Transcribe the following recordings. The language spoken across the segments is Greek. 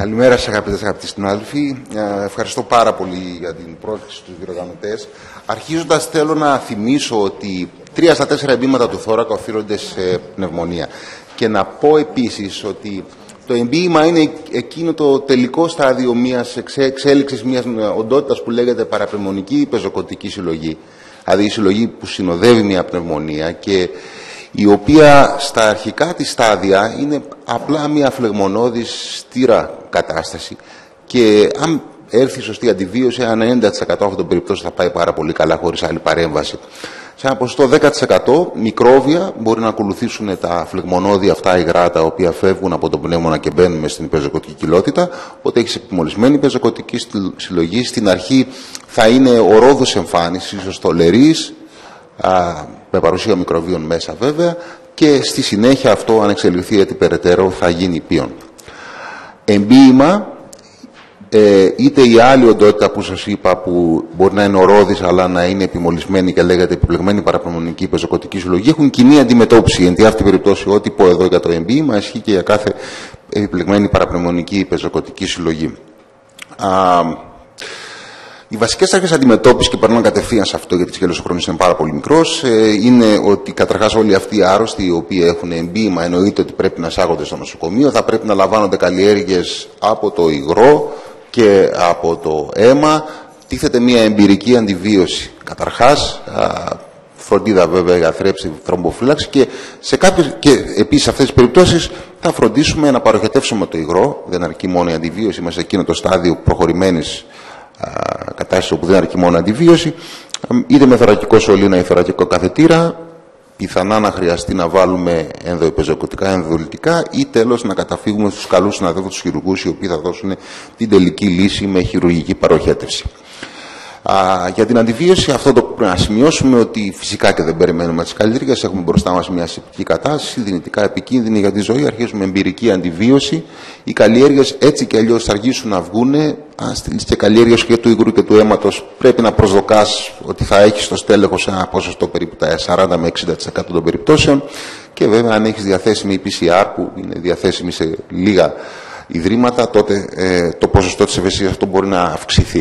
Καλημέρα σας αγαπητοί συνάδελφοι. Ευχαριστώ πάρα πολύ για την πρόσκληση στους διοργανωτές. Αρχίζοντας θέλω να θυμίσω ότι 3 στα 4 εμπήματα του θώρακα οφείλονται σε πνευμονία. Και να πω επίσης ότι το εμπίημα είναι εκείνο το τελικό στάδιο μιας εξέλιξης μιας οντότητας που λέγεται παραπνευμονική πεζοκοτική συλλογή. Δηλαδή η συλλογή που συνοδεύει μια πνευμονία και η οποία στα αρχικά της στάδια είναι απλά μια φλεγμονώδης στήρα κατάσταση και αν έρθει σωστή αντιβίωση, ένα 90% αυτών των περιπτώσεων θα πάει πάρα πολύ καλά χωρίς άλλη παρέμβαση. Σε ένα ποσοστό 10% μικρόβια μπορεί να ακολουθήσουν τα φλεγμονώδη αυτά υγρά τα οποία φεύγουν από τον πνεύμονα και μπαίνουν μες στην πεζοκοτική κοιλότητα. Οπότε έχεις επιμολυσμένη πεζοκοτική συλλογή. Στην αρχή θα είναι ορόδος εμφάνισης, ίσως θολερής, με παρουσία μικροβίων μέσα βέβαια, και στη συνέχεια αυτό, αν εξελιχθεί έτσι περαιτέρω, θα γίνει πίον. Εμπίημα, είτε η άλλη οντότητα που σας είπα, που μπορεί να είναι ορόδης αλλά να είναι επιμολυσμένη και λέγεται επιπλεγμένη παραπνευμονική πεζοκοτική συλλογή, έχουν κοινή αντιμετώπιση. Εν τη αυτή περίπτωση, ό,τι πω εδώ για το εμπίημα ισχύει και για κάθε επιπλεγμένη παραπνευμονική πεζοκοτική συλλογή. Οι βασικές αρχές αντιμετώπισης, και περνάμε κατευθείαν σε αυτό γιατί σχεδόν ο χρόνος είναι πάρα πολύ μικρός, είναι ότι καταρχάς όλοι αυτοί οι άρρωστοι οι οποίοι έχουν εμπίημα εννοείται ότι πρέπει να εισάγονται στο νοσοκομείο, θα πρέπει να λαμβάνονται καλλιέργειες από το υγρό και από το αίμα. Τίθεται μια εμπειρική αντιβίωση. Καταρχάς, φροντίδα βέβαια για θρέψη, θρομποφύλαξη και επίσης σε αυτές τις περιπτώσεις θα φροντίσουμε να παροχετεύσουμε το υγρό. Δεν αρκεί μόνο η αντιβίωση μας σε εκείνο το στάδιο προχωρημένης κατάσταση όπου δεν αρκεί μόνο αντιβίωση, είτε με θωρακικό σωλήνα ή θωρακικό καθετήρα, πιθανά να χρειαστεί να βάλουμε ενδοεπεζοκοτικά, ενδοδολυτικά ή τέλος να καταφύγουμε στους καλούς συναδέλφους τους χειρουργούς οι οποίοι θα δώσουν την τελική λύση με χειρουργική παροχέτευση. Για την αντιβίωση, αυτό το πρέπει να σημειώσουμε ότι φυσικά και δεν περιμένουμε τις καλλιέργειες. Έχουμε μπροστά μας μια σεπτική κατάσταση, δυνητικά επικίνδυνη για τη ζωή. Αρχίζουμε εμπειρική αντιβίωση. Οι καλλιέργειες έτσι και αλλιώς θα αργήσουν να βγουν. Αν στείλεις και καλλιέργειες και του υγρού και του αίματος, πρέπει να προσδοκάς ότι θα έχεις στο στέλεχος ένα ποσοστό περίπου τα 40 με 60% των περιπτώσεων. Και βέβαια, αν έχεις διαθέσιμη PCR που είναι διαθέσιμη σε λίγα ιδρύματα, τότε το ποσοστό της ευαισθησίας αυτό μπορεί να αυξηθεί.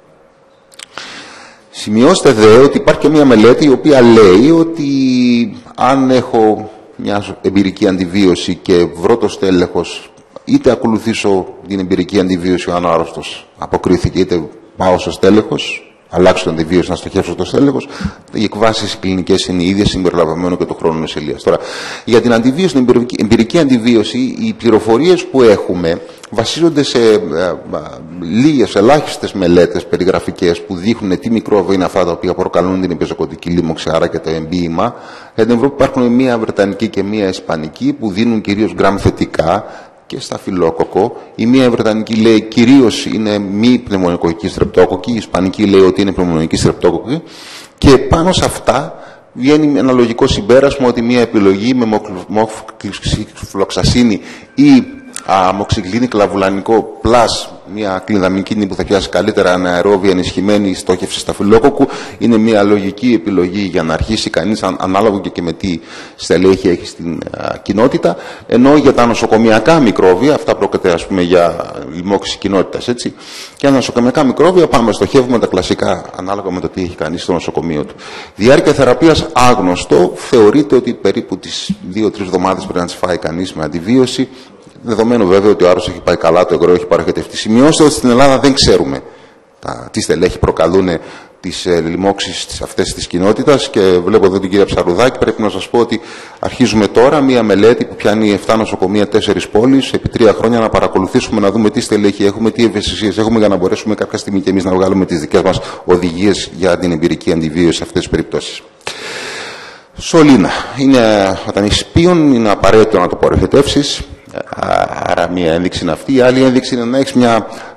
Σημειώστε δε ότι υπάρχει και μια μελέτη η οποία λέει ότι αν έχω μια εμπειρική αντιβίωση και βρω το στέλεχος, είτε ακολουθήσω την εμπειρική αντιβίωση αν ο άρρωστος αποκρίθηκε, είτε πάω στο στέλεχος, αλλάξω την αντιβίωση να στοχεύσω στο στέλεχος, οι εκβάσεις κλινικές είναι οι ίδιες, συμπεριλαμβανομένου και του χρόνου νοσηλείας. Τώρα, για την αντιβίωση, την εμπειρική αντιβίωση, οι πληροφορίες που έχουμε βασίζονται σε λίγες, ελάχιστες μελέτες περιγραφικές που δείχνουν τι μικρόβια είναι αυτά τα οποία προκαλούν την πεζοκοτική λίμωξη, άρα και το εμπίημα. Για την Ευρώπη υπάρχουν μία βρετανική και μία ισπανική που δίνουν κυρίως γκραμ θετικά και σταφυλόκοκο. Η μία βρετανική λέει κυρίως είναι μη πνευμονικοκική στρεπτόκοκη, η ισπανική λέει ότι είναι πνευμονική στρεπτόκοκη, και πάνω σε αυτά βγαίνει ένα λογικό συμπέρασμα ότι μία επιλογή με μοξυφλοξασίνη ή αμοξυκλίνη κλαβουλανικό πλάς, μια κλινδαμικίνη που θα πιάσει καλύτερα αναερόβια ενισχυμένη στόχευση σταφυλόκοκου, είναι μια λογική επιλογή για να αρχίσει κανείς, ανάλογα και με τι στελέχη έχει στην κοινότητα. Ενώ για τα νοσοκομιακά μικρόβια, αυτά πρόκειται ας πούμε για λοιμώξη κοινότητας, έτσι, και για τα νοσοκομιακά μικρόβια πάμε, στοχεύουμε τα κλασικά ανάλογα με το τι έχει κανείς στο νοσοκομείο του. Διάρκεια θεραπείας άγνωστο, θεωρείται ότι περίπου τις 2-3 εβδομάδες πρέπει να τις φάει κανείς με αντιβίωση. Δεδομένου βέβαια ότι ο άρρωστος έχει πάει καλά, το υγρό έχει παροχετευτεί. Σημειώστε ότι στην Ελλάδα δεν ξέρουμε τι στελέχη προκαλούν τις λοιμώξεις αυτές της κοινότητας, και βλέπω εδώ την κυρία Ψαρουδάκη. Πρέπει να σας πω ότι αρχίζουμε τώρα μία μελέτη που πιάνει 7 νοσοκομεία, 4 πόλεις, επί 3 χρόνια να παρακολουθήσουμε, να δούμε τι στελέχη έχουμε, τι ευαισθησίες έχουμε, για να μπορέσουμε κάποια στιγμή και εμείς να βγάλουμε τις δικές μας οδηγίες για την εμπειρική αντιβίωση σε αυτές τις περιπτώσεις. Σωλήνα. Όταν έχεις πίον, είναι απαραίτητο να το παροχετεύσεις. Άρα μία ένδειξη είναι αυτή. Η άλλη ένδειξη είναι να έχεις μια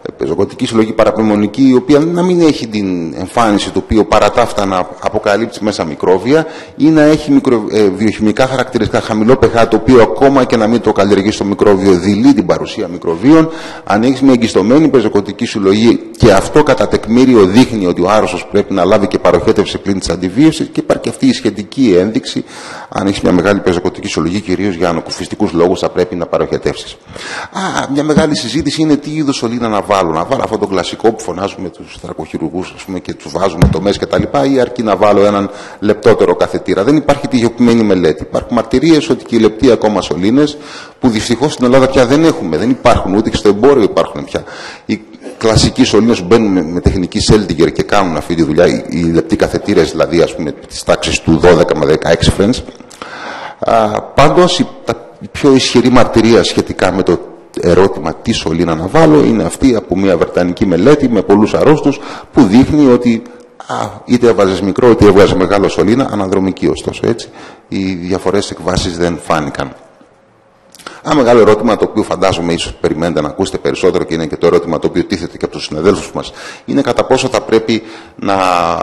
πεζοκοτική συλλογή παραπνευμονική, η οποία να μην έχει την εμφάνιση το οποίο παρά τα αυτά να αποκαλύψει μέσα μικρόβια ή να έχει βιοχημικά χαρακτηριστικά χαμηλό pH, το οποίο ακόμα και να μην το καλλιεργήσει το μικρόβιο δηλεί την παρουσία μικροβίων. Αν έχει μια εγκιστωμένη πεζοκοτική συλλογή και αυτό κατά τεκμήριο δείχνει ότι ο άρρωστος πρέπει να λάβει και παροχέτευση πλην της αντιβίωσης, και υπάρχει αυτή η σχετική ένδειξη, αν έχει μια μεγάλη πεζοκοτική συλλογή, κυρίως για ανακουφιστικούς λόγους, θα πρέπει να παροχετεύσεις. Μια μεγάλη συζήτηση είναι τι είδους σωλήνα να βάλω. Να βάλω αυτό το κλασικό που φωνάζουμε τους θρακοχειρουργούς, ας πούμε, και τους βάζουμε τομές κτλ. Ή αρκεί να βάλω έναν λεπτότερο καθετήρα. Δεν υπάρχει τυχοποιημένη μελέτη. Υπάρχουν μαρτυρίες ότι και οι λεπτοί ακόμα σωλήνες, που δυστυχώς στην Ελλάδα πια δεν έχουμε, δεν υπάρχουν, ούτε και στο εμπόριο υπάρχουν πια. Οι κλασικοί σωλήνες που μπαίνουν με τεχνική Seldinger και κάνουν αυτή τη δουλειά, οι λεπτοί καθετήρες, δηλαδή ας πούμε της τάξης του 12 με 16 French. Πάντως η πιο ισχυρή μαρτυρία σχετικά με το ερώτημα τι σωλήνα να βάλω είναι αυτή από μια βρετανική μελέτη με πολλούς αρρώστους, που δείχνει ότι είτε έβαζες μικρό είτε έβγαζε μεγάλο σωλήνα, αναδρομική ωστόσο, έτσι, οι διαφορές εκβάσεις δεν φάνηκαν. Ένα μεγάλο ερώτημα, το οποίο φαντάζομαι ίσως περιμένετε να ακούσετε περισσότερο, και είναι και το ερώτημα το οποίο τίθεται και από τους συναδέλφους μας, είναι κατά πόσο θα πρέπει να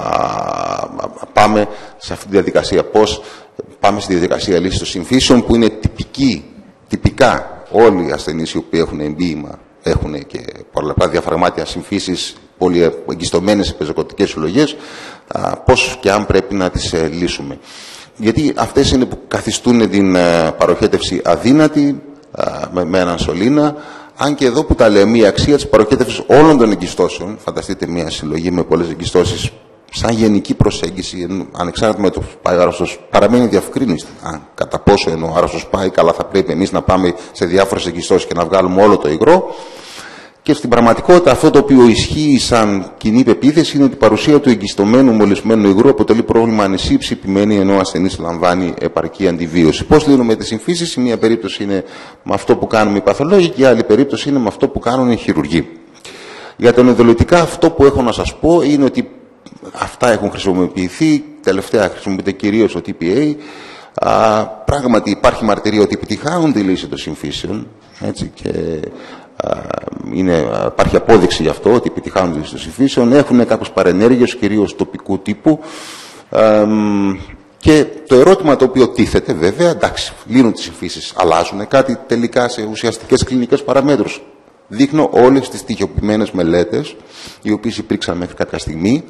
πάμε σε αυτή τη διαδικασία. Πώς πάμε στη διαδικασία λύσης των συμφύσεων, που είναι τυπικά όλοι οι ασθενείς οι οποίοι έχουν εμποίημα, έχουν και πολλαπλά διαφραγμάτια συμφύσεις, πολύ εγκιστωμένες σε πεζοκοτικές συλλογές, πώς και αν πρέπει να τις λύσουμε. Γιατί αυτές είναι που καθιστούν την παροχέτευση αδύνατη με έναν σωλήνα, αν και εδώ που τα λέμε η αξία της παροχέτευσης όλων των εγκιστώσεων, φανταστείτε μια συλλογή με πολλές εγκιστώσεις, σαν γενική προσέγγιση, ανεξάρτητα με το πάει ο άρρωστος, παραμένει διευκρίνηστη. Κατά πόσο ενώ ο άρρωστος πάει καλά, θα πρέπει εμείς να πάμε σε διάφορες εγκιστώσεις και να βγάλουμε όλο το υγρό. Και στην πραγματικότητα αυτό το οποίο ισχύει σαν κοινή πεποίθηση είναι ότι η παρουσία του εγκιστωμένου μολυσμένου υγρού αποτελεί πρόβλημα ανισύψη επιμένει, ενώ ο ασθενής λαμβάνει επαρκή αντιβίωση. Πώς λύνουμε τις συμφύσεις? Η μία περίπτωση είναι με αυτό που κάνουμε οι παθολόγοι και η άλλη περίπτωση είναι με αυτό που κάνουν οι χειρουργοί. Για τα ενδολυτικά, αυτό που έχω να σας πω είναι ότι αυτά έχουν χρησιμοποιηθεί, τελευταία χρησιμοποιείται κυρίως το TPA. Πράγματι υπάρχει μαρτυρία ότι επιτυχάνουν τη λύση των συμφύσεων, έτσι, και υπάρχει απόδειξη γι' αυτό, ότι επιτυχάνουν τη λύση των συμφύσεων. Έχουν κάποιες παρενέργειες, κυρίως τοπικού τύπου. Και το ερώτημα το οποίο τίθεται, βέβαια, εντάξει, λύνουν τις συμφύσεις, αλλάζουν κάτι τελικά σε ουσιαστικές κλινικές παραμέτρους? Δείχνω όλες τις τυχοποιημένες μελέτες, οι οποίες υπήρξαν μέχρι κάποια στιγμή,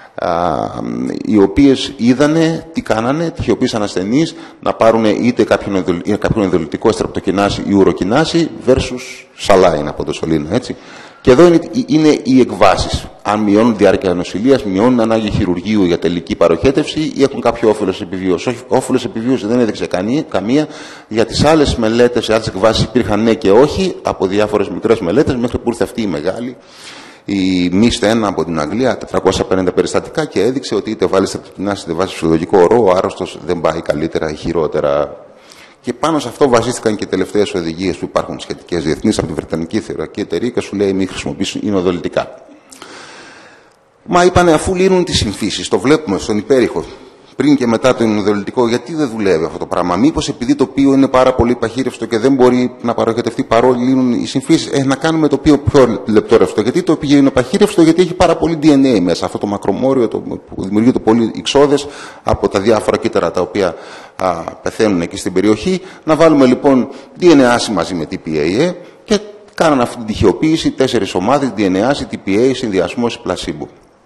οι οποίες είδανε τι κάνανε, τυχιοποίησαν ασθενείς να πάρουν είτε κάποιον ενδολυτικό στρεπτοκινάση ή ουροκινάση versus saline από το σωλήνα, έτσι. Και εδώ είναι οι εκβάσεις. Αν μειώνουν διάρκεια νοσηλείας, μειώνουν ανάγκη χειρουργείου για τελική παροχέτευση ή έχουν κάποιο όφελος επιβίωση. Όχι, όφελος επιβίωση δεν έδειξε καμία. Για τις άλλες μελέτες, οι άλλες εκβάσεις υπήρχαν ναι και όχι από διάφορες μικρές μελέτες, μέχρι που ήρθε αυτή η μεγάλη, η MIST-1 από την Αγγλία, 450 περιστατικά, και έδειξε ότι είτε βάλει στρεπτοκινάση είτε βάζει φυσιολογικό ορό, ο άρρωστος δεν πάει καλύτερα ή χειρότερα. Και πάνω σε αυτό βασίστηκαν και οι τελευταίες οδηγίες που υπάρχουν σχετικές διεθνείς από τη Βρετανική Θεωρακή Εταιρεία και σου λέει μην χρησιμοποιήσουν ινοδολυτικά. Μα είπανε αφού λύνουν τις συμφύσεις, το βλέπουμε στον υπέρηχο, πριν και μετά το ινοδολυτικό, γιατί δεν δουλεύει αυτό το πράγμα? Μήπως επειδή το οποίο είναι πάρα πολύ παχύρευστο και δεν μπορεί να παροχετευτεί παρόλο λύνουν οι συμφύσεις? Να κάνουμε το οποίο πιο λεπτόρευστο. Γιατί το οποίο είναι παχύρευστο? Γιατί έχει πάρα πολύ DNA μέσα, αυτό το μακρομόριο που δημιουργεί το πολύ εξόδες από τα διάφορα κύτταρα τα οποία πεθαίνουν εκεί στην περιοχή. Να βάλουμε λοιπόν DNA μαζί με TPA και κάνανε αυτή την τυχιοποίηση, 4 ομάδες, DNA, TPA, συνδυασμός, πλασίμπο.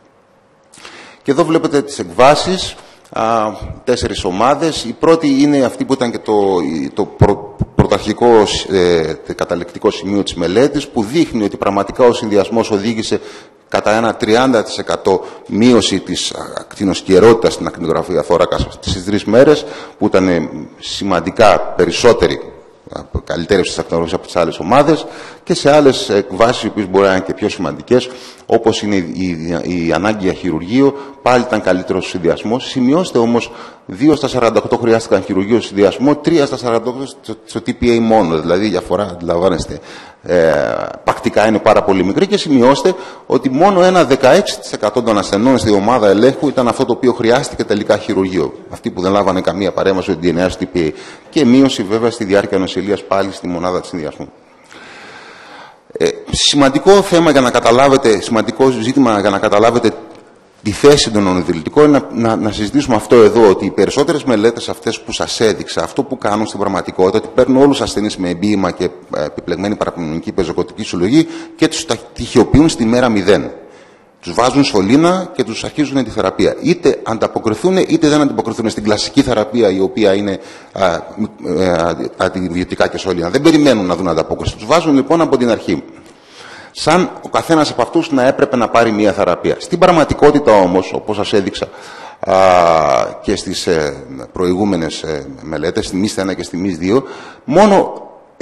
Και εδώ βλέπετε τις εκβάσεις, 4 ομάδες. Η πρώτη είναι αυτή που ήταν και το πρωταρχικό καταληκτικό σημείο της μελέτης, που δείχνει ότι πραγματικά ο συνδυασμός οδήγησε κατά ένα 30% μείωση της ακτινοσκιερότητας στην ακτινογραφία θώρακα στις 3 μέρες, που ήταν σημαντικά περισσότερη καλυτέρευση της ακτινογραφίας από τις άλλες ομάδες, και σε άλλες εκβάσεις οι οποίες μπορεί να είναι και πιο σημαντικές, όπως είναι η ανάγκη για χειρουργείο, πάλι ήταν καλύτερος ο συνδυασμός. Σημειώστε όμως, 2 στα 48 χρειάστηκαν χειρουργείο στο συνδυασμό, 3 στα 48 στο TPA μόνο, δηλαδή η διαφορά, αντιλαμβάνεστε, πρακτικά είναι πάρα πολύ μικρή, και σημειώστε ότι μόνο ένα 16% των ασθενών στη ομάδα ελέγχου ήταν αυτό το οποίο χρειάστηκε τελικά χειρουργείο. Αυτοί που δεν λάβανε καμία παρέμβαση στο DNA, στο TPA. Και μείωση βέβαια στη διάρκεια νοσηλείας πάλι στη μονάδα της συνδυασμού. σημαντικό θέμα για να καταλάβετε, σημαντικό ζήτημα για να καταλάβετε τη θέση των ονειδηλητικών είναι να συζητήσουμε αυτό εδώ, ότι οι περισσότερες μελέτες αυτές που σας έδειξα, αυτό που κάνουν στην πραγματικότητα, ότι παίρνουν όλους τους ασθενείς με εμπίημα και επιπλεγμένη παραπνευμονική πεζοκοτική συλλογή και τους τυχιοποιούν στη μέρα 0. Τους βάζουν σωλήνα και τους αρχίζουν τη θεραπεία. Είτε ανταποκριθούν είτε δεν ανταποκριθούν στην κλασική θεραπεία, η οποία είναι αντιβιωτικά και σωλήνα. Δεν περιμένουν να δουν ανταπόκριση. Τους βάζουν λοιπόν από την αρχή. Σαν ο καθένας από αυτούς να έπρεπε να πάρει μια θεραπεία. Στην πραγματικότητα όμως, όπως σας έδειξα και στις προηγούμενες μελέτες, στη MIST 1 και στη MIST 2, μόνο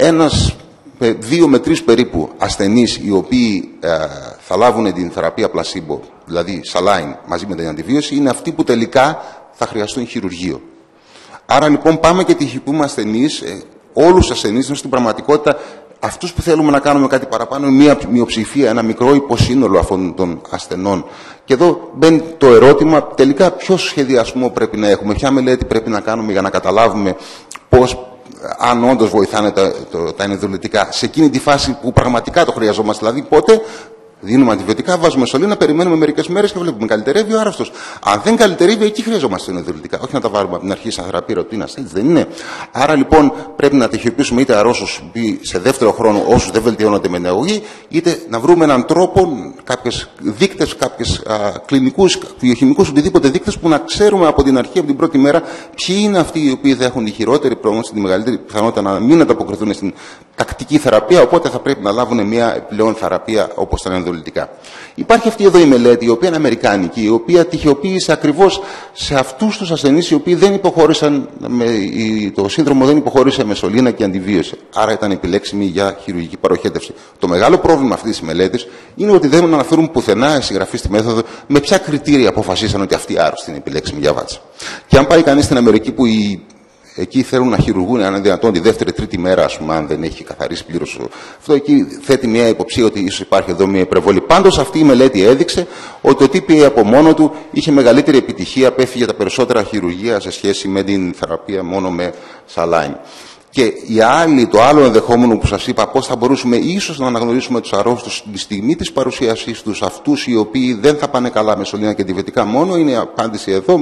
2 με 3 περίπου ασθενείς οι οποίοι θα λάβουν την θεραπεία πλασίμπο, δηλαδή σαλάιν μαζί με την αντιβίωση, είναι αυτοί που τελικά θα χρειαστούν χειρουργείο. Άρα λοιπόν πάμε και τυχοποιούμε ασθενείς, όλους τους ασθενείς, στην πραγματικότητα αυτούς που θέλουμε να κάνουμε κάτι παραπάνω είναι μια μειοψηφία, ένα μικρό υποσύνολο αυτών των ασθενών. Και εδώ μπαίνει το ερώτημα, τελικά ποιο σχεδιασμό πρέπει να έχουμε, ποια μελέτη πρέπει να κάνουμε για να καταλάβουμε πώς, αν όντως βοηθάνε τα ενεδολητικά σε εκείνη τη φάση που πραγματικά το χρειαζόμαστε. Δηλαδή πότε δίνουμε αντιβιωτικά, βάζουμε σωλήνα, περιμένουμε μερικές μέρες και βλέπουμε καλυτερεύει ο άρρωστος. Αν δεν καλυτερεύει, εκεί χρειαζόμαστε ενεδολητικά. Όχι να τα βάλουμε από την αρχή σαν θεραπεία ρουτίνας, έτσι δεν είναι. Άρα λοιπόν πρέπει να τυχιοποιήσουμε είτε αρρώστους σε δεύτερο χρόνο όσους δεν βελτιώνονται με νεογωγή, είτε να βρούμε έναν τρόπο, κάποιες δείκτες, κάποιες κλινικούς, βιοχημικούς, οτιδήποτε δείκτες που να ξέρουμε από την αρχή, από την πρώτη μέρα, ποιοι είναι αυτοί οι οποίοι θα έχουν τη χειρότερη πρόγνωση, τη μεγαλύτερη πιθανότητα να μην ανταποκριθούν στην τακτική θεραπεία, οπότε θα πρέπει να λάβουν μια επιπλέον θεραπεία όπως τα ενδολητικά. Υπάρχει αυτή εδώ η μελέτη, η οποία είναι αμερικάνικη, η οποία τυχιοποίησε ακριβώς σε αυτούς τους ασθενείς οι οποίοι δεν υποχώρησαν, το σύνδρομο δεν υποχώρησε με σωλήνα και αντιβίωση. Άρα ήταν επιλέξιμη για χειρουργική παροχέτευση. Το μεγάλο πρόβλημα αυτής της μελέτης είναι ότι δεν αναφέρουν πουθενά η συγγραφή στη μέθοδο με ποια κριτήρια αποφασίσαν ότι αυτή η άρρωστη είναι επιλέξιμη για βάτσα. Και αν πάει κανείς στην Αμερική που εκεί θέλουν να χειρουργούν, αν είναι δυνατόν, τη δεύτερη-τρίτη μέρα, ας πούμε, αν δεν έχει καθαρίσει πλήρως. Αυτό εκεί θέτει μια υποψία ότι ίσως υπάρχει εδώ μια υπερβολή. Πάντως, αυτή η μελέτη έδειξε ότι το TPA από μόνο του είχε μεγαλύτερη επιτυχία, απέφυγε τα περισσότερα χειρουργία σε σχέση με την θεραπεία μόνο με σαλάιν. Και το άλλο ενδεχόμενο που σας είπα, πώς θα μπορούσαμε ίσως να αναγνωρίσουμε τους αρρώστους στη στιγμή της παρουσίασής τους, αυτούς οι οποίοι δεν θα πάνε καλά με σωλήνα και αντιβιωτικά μόνο, είναι η απάντηση εδώ,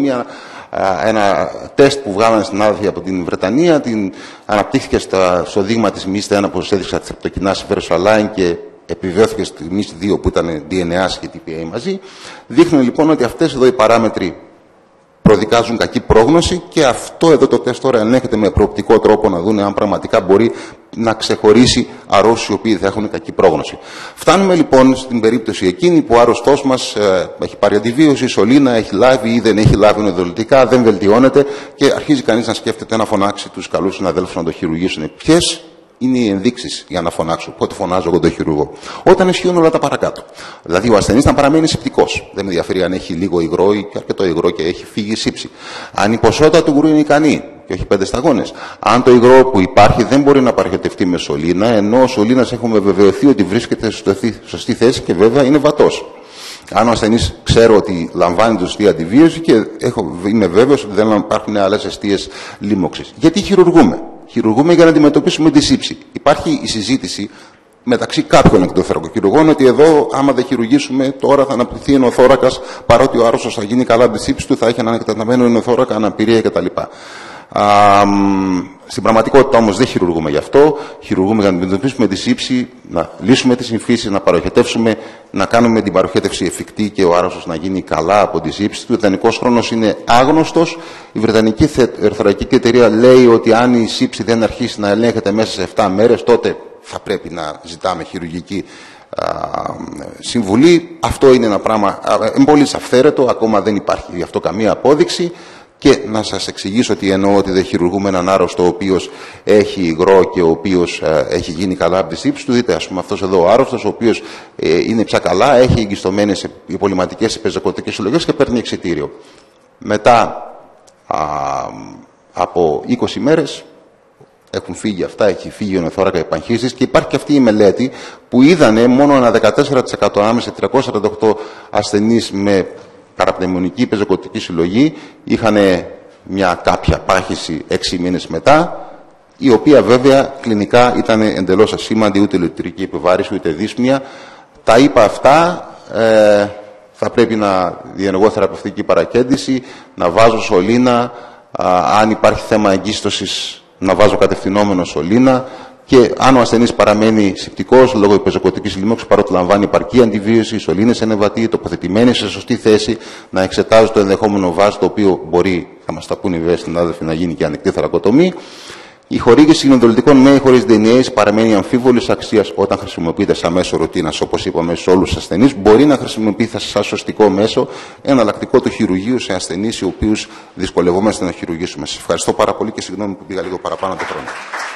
ένα τεστ που βγάλανε στην άδεια από την Βρετανία, αναπτύχθηκε στο δείγμα της MIST 1 που σας έδειξα, της επτοκινάσης φεροσαλάιν και επιβεβαιώθηκε στη MIST 2 που ήταν DNA και TPA μαζί. Δείχνουν λοιπόν ότι αυτές εδώ οι παράμετροι προδικάζουν κακή πρόγνωση και αυτό εδώ το τεστ τώρα ελέγχεται με προοπτικό τρόπο να δουν αν πραγματικά μπορεί να ξεχωρίσει αρρώστους οι οποίοι θα έχουν κακή πρόγνωση. Φτάνουμε λοιπόν στην περίπτωση εκείνη που ο άρρωστός μας έχει πάρει αντιβίωση, σωλήνα, έχει λάβει ή δεν έχει λάβει ενδολητικά, δεν βελτιώνεται και αρχίζει κανείς να σκέφτεται να φωνάξει τους καλούς συναδέλφους να το χειρουργήσουν. Ποιες είναι οι ενδείξεις για να φωνάξω? Πότε φωνάζω εγώ τον χειρουργό? Όταν ισχύουν όλα τα παρακάτω. Δηλαδή ο ασθενής να παραμένει σηπτικός. Δεν με ενδιαφέρει αν έχει λίγο υγρό ή αρκετό υγρό και έχει φύγει σύψη. Αν η ποσότητα του υγρού είναι ικανή και όχι 5 σταγόνες. Αν το υγρό που υπάρχει δεν μπορεί να παροχετευτεί με σωλήνα, ενώ ο σωλήνας έχουμε βεβαιωθεί ότι βρίσκεται στη σωστή θέση και βέβαια είναι βατός. Αν ο ασθενής ξέρω ότι λαμβάνει τη σωστή αντιβίωση και είμαι βέβαιος ότι δεν υπάρχουν άλλες αιστείες λίμωξης. Γιατί χειρουργούμε? Χειρουργούμε για να αντιμετωπίσουμε τη σύψη. Υπάρχει η συζήτηση μεταξύ κάποιων εκτοθωρακοχειρουργών ότι εδώ, άμα δεν χειρουργήσουμε, τώρα θα αναπτυχθεί ενωθώρακας, παρότι ο άρρωστος θα γίνει καλά από τη σύψη του, θα έχει έναν εκτεταμένο ενωθώρακα, αναπηρία κτλ. Στην πραγματικότητα όμως δεν χειρουργούμε γι' αυτό. Χειρουργούμε για να αντιμετωπίσουμε τη σύψη, να λύσουμε τις συμφίσεις, να παροχετεύσουμε, να κάνουμε την παροχέτευση εφικτή και ο άρρωστος να γίνει καλά από τη σύψη του. Ο ιδανικός χρόνος είναι άγνωστος. Η Βρετανική Ερθωρακική Εταιρεία λέει ότι αν η σύψη δεν αρχίσει να ελέγχεται μέσα σε 7 μέρες, τότε θα πρέπει να ζητάμε χειρουργική συμβουλή. Αυτό είναι ένα πράγμα πολύ αυθαίρετο, ακόμα δεν υπάρχει γι' αυτό καμία απόδειξη. Και να σας εξηγήσω ότι εννοώ ότι δεν χειρουργούμε έναν άρρωστο ο οποίος έχει υγρό και ο οποίος έχει γίνει καλά από τη σύψη του. Δείτε, ας πούμε, αυτός εδώ ο άρρωστος, ο οποίος είναι πια καλά, έχει εγκιστωμένες πολυματικές πεζοκοτικές συλλογές και παίρνει εξιτήριο. Μετά από 20 μέρες έχουν φύγει αυτά, έχει φύγει ο ενωθώρακα επαγχύσης και υπάρχει και αυτή η μελέτη που είδανε μόνο ένα 14% ανάμεσα σε 348 ασθενείς με παραπνευμονική πεζοκοτική συλλογή, είχαν μια κάποια πάχυση 6 μήνες μετά η οποία βέβαια κλινικά ήταν εντελώς ασήμαντη, ούτε λειτουργική επιβάρηση, ούτε δύσπνοια. Τα είπα αυτά, θα πρέπει να διενεργώ θεραπευτική παρακέντηση, να βάζω σωλήνα, αν υπάρχει θέμα εγκίστοσης να βάζω κατευθυνόμενο σωλήνα, και αν ο ασθενής παραμένει σηπτικός λόγω υπεζοκοτικής λοιμώξης, παρότι λαμβάνει επαρκή αντιβίωση, σωλήνες ενεβατή, τοποθετημένοι σε σωστή θέση, να εξετάζω το ενδεχόμενο βάζ, το οποίο μπορεί, θα μας τα πούνε οι βέβαιοι συνάδελφοι, να γίνει και ανοιχτή θωρακοτομή. Η χορήγηση συνοδολητικών με ή χωρίς DNase παραμένει αμφίβολης αξίας όταν χρησιμοποιείται σαν μέσο ρουτίνας, όπως είπαμε, σε όλους τους ασθενείς. Μπορεί να χρησιμοποιείται σαν σωστικό μέσο, εναλλακτικό του χειρουργείου σε ασθενείς οι οποίους δυσκολευόμαστε να χειρουργήσουμε. Σας ευχαριστώ πάρα πολύ και συγγνώμη που πήγα λίγο παραπάνω το χρόνο.